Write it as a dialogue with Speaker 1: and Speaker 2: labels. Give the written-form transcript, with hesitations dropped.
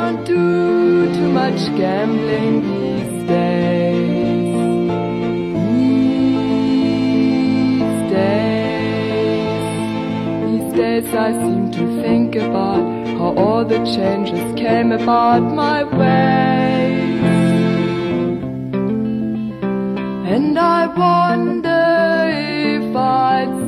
Speaker 1: don't do too much gambling these days. These days I seem to think about how all the changes came about my way. And I wonder if I'd